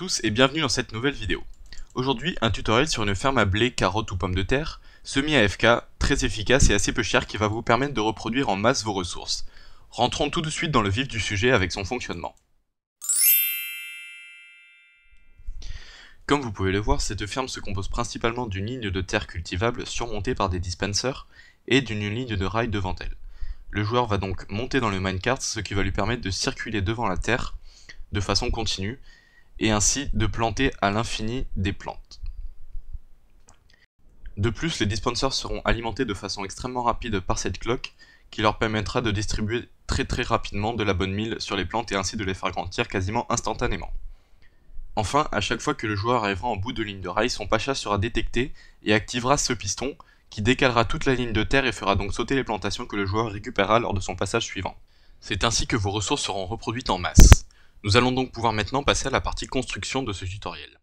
tous et bienvenue dans cette nouvelle vidéo. Aujourd'hui, un tutoriel sur une ferme à blé, carottes ou pommes de terre, semi-AFK, très efficace et assez peu cher qui va vous permettre de reproduire en masse vos ressources. Rentrons tout de suite dans le vif du sujet avec son fonctionnement. Comme vous pouvez le voir, cette ferme se compose principalement d'une ligne de terre cultivable surmontée par des dispensers et d'une ligne de rails devant elle. Le joueur va donc monter dans le minecart, ce qui va lui permettre de circuler devant la terre de façon continue et ainsi de planter à l'infini des plantes. De plus, les dispensers seront alimentés de façon extrêmement rapide par cette cloque qui leur permettra de distribuer très rapidement de la bonne mille sur les plantes et ainsi de les faire grandir quasiment instantanément. Enfin, à chaque fois que le joueur arrivera en bout de ligne de rail, son pacha sera détecté et activera ce piston qui décalera toute la ligne de terre et fera donc sauter les plantations que le joueur récupérera lors de son passage suivant. C'est ainsi que vos ressources seront reproduites en masse. Nous allons donc pouvoir maintenant passer à la partie construction de ce tutoriel.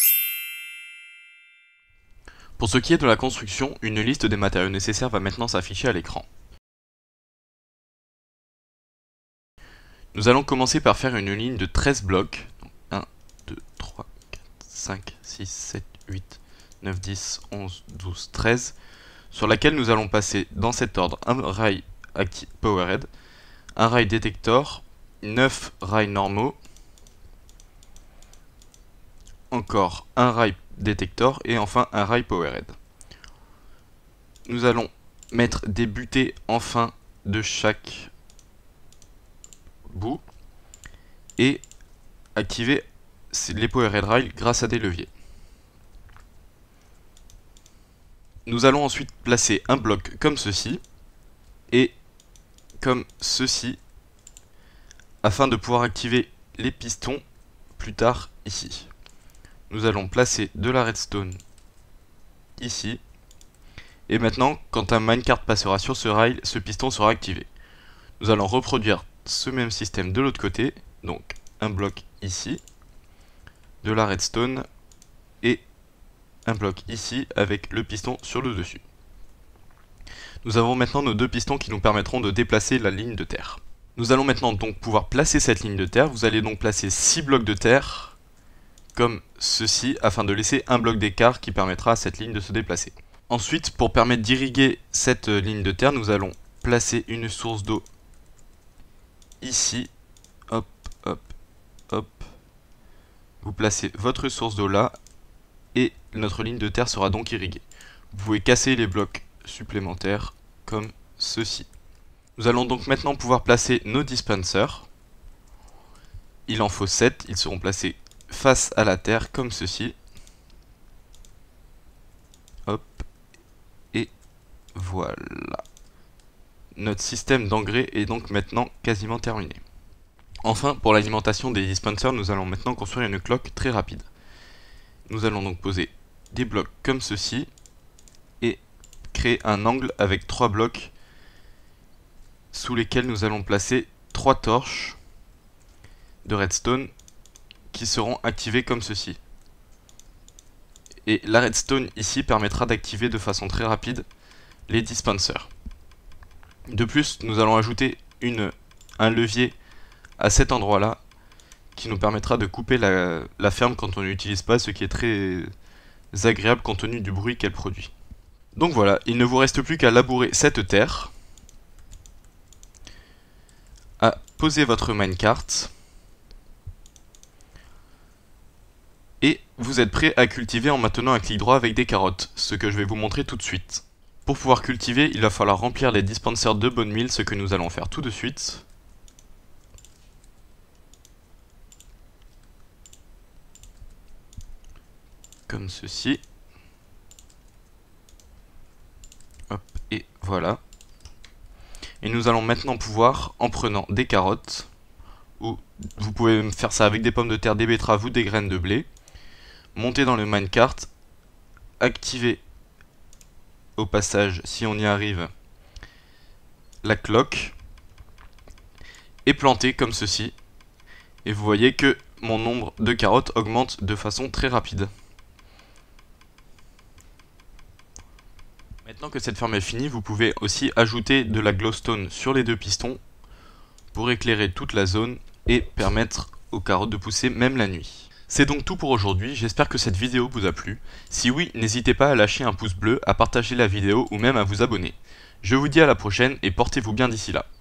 Pour ce qui est de la construction, une liste des matériaux nécessaires va maintenant s'afficher à l'écran. Nous allons commencer par faire une ligne de 13 blocs. 1, 2, 3, 4, 5, 6, 7, 8, 9, 10, 11, 12, 13, sur laquelle nous allons passer dans cet ordre un rail Powerhead, un rail Detector, 9 rails normaux, encore un rail Detector et enfin un rail Powerhead. Nous allons mettre des butées en fin de chaque bout et activer les Powerhead rails grâce à des leviers. Nous allons ensuite placer un bloc comme ceci et comme ceci afin de pouvoir activer les pistons plus tard ici. Nous allons placer de la redstone ici. Et maintenant, quand un minecart passera sur ce rail, ce piston sera activé. Nous allons reproduire ce même système de l'autre côté. Donc un bloc ici, de la redstone et un bloc ici avec le piston sur le dessus. Nous avons maintenant nos deux pistons qui nous permettront de déplacer la ligne de terre. Nous allons maintenant donc pouvoir placer cette ligne de terre. Vous allez donc placer 6 blocs de terre comme ceci afin de laisser un bloc d'écart qui permettra à cette ligne de se déplacer. Ensuite, pour permettre d'irriguer cette ligne de terre, nous allons placer une source d'eau ici. Hop, hop, hop. Vous placez votre source d'eau là et notre ligne de terre sera donc irriguée. Vous pouvez casser les blocs supplémentaires comme ceci. Nous allons donc maintenant pouvoir placer nos dispensers. Il en faut 7, ils seront placés face à la terre comme ceci. Hop. Et voilà. Notre système d'engrais est donc maintenant quasiment terminé. Enfin, pour l'alimentation des dispensers, nous allons maintenant construire une cloque très rapide. Nous allons donc poser des blocs comme ceci et créer un angle avec 3 blocs sous lesquels nous allons placer 3 torches de redstone qui seront activées comme ceci. Et la redstone ici permettra d'activer de façon très rapide les dispensers. De plus, nous allons ajouter un levier à cet endroit là qui nous permettra de couper la ferme quand on ne l'utilise pas, ce qui est très agréable compte tenu du bruit qu'elle produit. Donc voilà, il ne vous reste plus qu'à labourer cette terre, à poser votre minecart, et vous êtes prêt à cultiver en maintenant un clic droit avec des carottes, ce que je vais vous montrer tout de suite. Pour pouvoir cultiver, il va falloir remplir les dispensers de bonne mille, ce que nous allons faire tout de suite. Comme ceci. Hop, et voilà. Et nous allons maintenant pouvoir, en prenant des carottes, ou vous pouvez faire ça avec des pommes de terre, des betteraves ou des graines de blé, monter dans le minecart, activer au passage, si on y arrive, la cloque, et planter comme ceci. Et vous voyez que mon nombre de carottes augmente de façon très rapide. Maintenant que cette ferme est finie, vous pouvez aussi ajouter de la glowstone sur les deux pistons pour éclairer toute la zone et permettre aux carottes de pousser même la nuit. C'est donc tout pour aujourd'hui, j'espère que cette vidéo vous a plu. Si oui, n'hésitez pas à lâcher un pouce bleu, à partager la vidéo ou même à vous abonner. Je vous dis à la prochaine et portez-vous bien d'ici là.